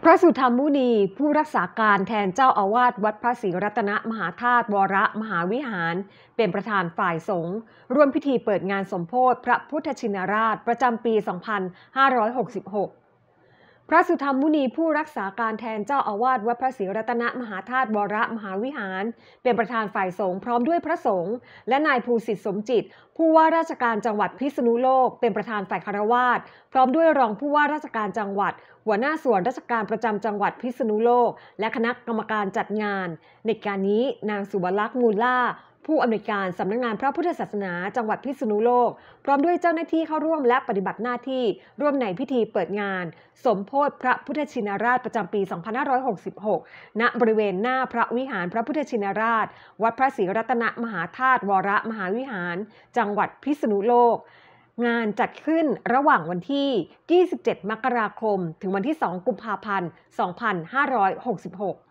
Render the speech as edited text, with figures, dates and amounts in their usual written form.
ระสุธรรมมุนีผู้รักษาการแทนเจ้าอาวาสวัดพระศรีรัตนมหาธาตุวรมหาวิหารเป็นประธานฝ่ายสงฆ์ร่วมพิธีเปิดงานสมโภชพระพุทธชินราชประจำปี 2566 พระสุธรรมมุนีผู้รักษาการแทนเจ้าอาวาสวัดพระศรีรัตนมหาธาตุวรมหาวิหารเป็นประธานฝ่ายสงฆ์พร้อมด้วยพระสงฆ์และนายภูสิทธิ์สมจิตผู้ว่าราชการจังหวัดพิษณุโลกเป็นประธานฝ่ายคฤหัสถ์พร้อมด้วยรองผู้ว่าราชการจังหวัดหัวหน้าส่วนราชการประจำจังหวัดพิษณุโลกและคณะกรรมการจัดงานในการนี้นางสุวรรณมูลล่าผู้อำนวยการสำนักงานพระพุทธศาสนาจังหวัดพิษณุโลกพร้อมด้วยเจ้าหน้าที่เข้าร่วมและปฏิบัติหน้าที่ร่วมในพิธีเปิดงานสมโภชพระพุทธชินราชประจำปี 2566 ณ บริเวณหน้าพระวิหารพระพุทธชินราชวัดพระศรีรัตนมหาธาตุวรมหาวิหารจังหวัดพิษณุโลกงานจัดขึ้นระหว่างวันที่ 27 มกราคม ถึงวันที่ 2 กุมภาพันธ์ 2566